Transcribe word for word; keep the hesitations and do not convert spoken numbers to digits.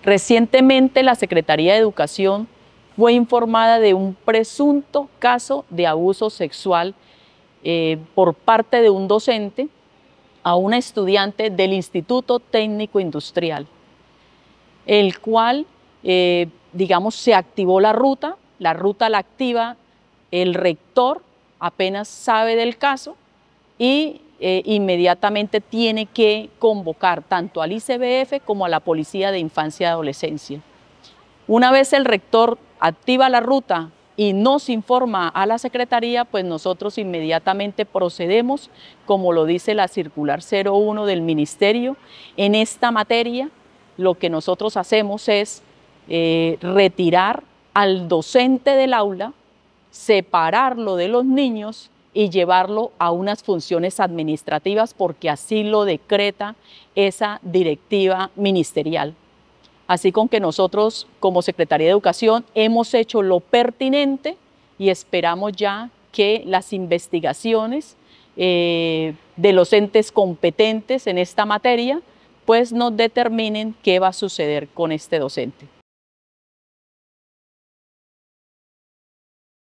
Recientemente la Secretaría de Educación fue informada de un presunto caso de abuso sexual eh, por parte de un docente a una estudiante del Instituto Técnico Industrial, el cual, eh, digamos, se activó la ruta, la ruta la activa el rector, apenas sabe del caso y eh, inmediatamente tiene que convocar tanto al I C B F como a la Policía de Infancia y Adolescencia. Una vez el rector activa la ruta y nos informa a la Secretaría, pues nosotros inmediatamente procedemos, como lo dice la circular cero uno del Ministerio, en esta materia. Lo que nosotros hacemos es eh, retirar al docente del aula, separarlo de los niños y llevarlo a unas funciones administrativas porque así lo decreta esa directiva ministerial. Así con que nosotros como Secretaría de Educación hemos hecho lo pertinente y esperamos ya que las investigaciones eh, de los entes competentes en esta materia pues nos determinen qué va a suceder con este docente.